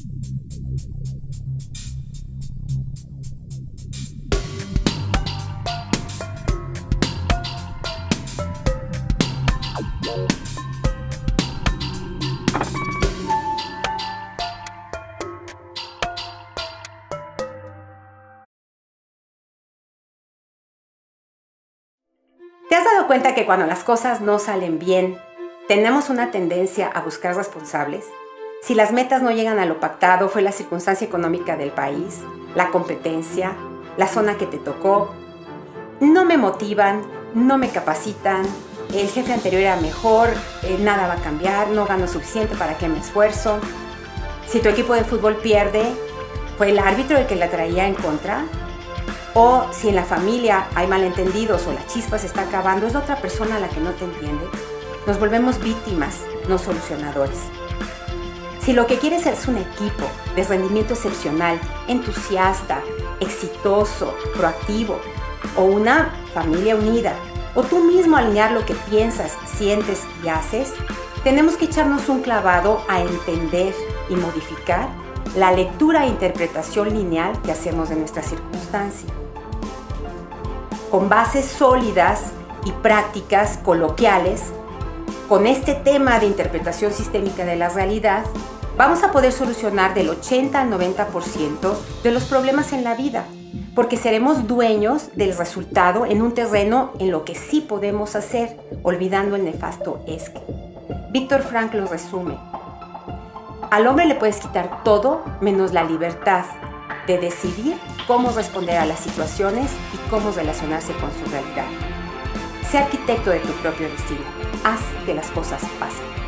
¿Te has dado cuenta que cuando las cosas no salen bien, tenemos una tendencia a buscar responsables? Si las metas no llegan a lo pactado, fue la circunstancia económica del país, la competencia, la zona que te tocó. No me motivan, no me capacitan, el jefe anterior era mejor, nada va a cambiar, no gano suficiente, ¿para qué me esfuerzo? Si tu equipo de fútbol pierde, ¿fue el árbitro el que la traía en contra? O si en la familia hay malentendidos o la chispa se está acabando, es la otra persona la que no te entiende. Nos volvemos víctimas, no solucionadores. Si lo que quieres es un equipo de rendimiento excepcional, entusiasta, exitoso, proactivo, o una familia unida, o tú mismo alinear lo que piensas, sientes y haces, tenemos que echarnos un clavado a entender y modificar la lectura e interpretación lineal que hacemos de nuestra circunstancia. Con bases sólidas y prácticas coloquiales, con este tema de interpretación sistémica de la realidad, vamos a poder solucionar del 80 al 90% de los problemas en la vida, porque seremos dueños del resultado en un terreno en lo que sí podemos hacer, olvidando el nefasto es que. Víctor Frankl lo resume: al hombre le puedes quitar todo menos la libertad de decidir cómo responder a las situaciones y cómo relacionarse con su realidad. Sé arquitecto de tu propio destino. Haz que las cosas pasen.